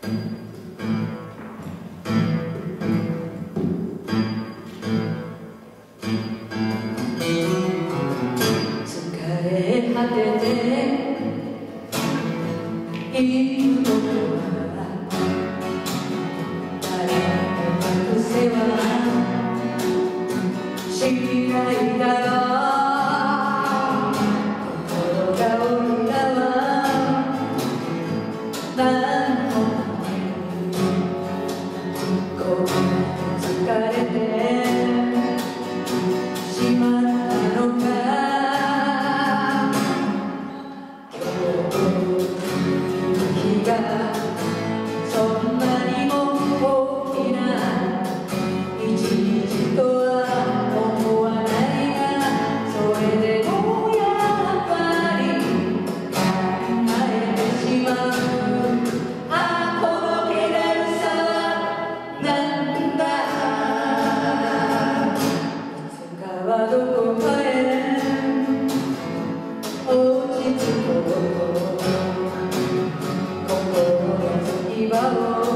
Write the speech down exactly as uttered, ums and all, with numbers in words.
果てていくことは誰の隠せはしないだろう。心が折れたわ何もこう疲れてしまったのか。そんなにも大きな一日とは思わないが、それでもやっぱり考えてしまう。ああこの気軽さはなんだ。いつかはどこかへ落ち着こう。今を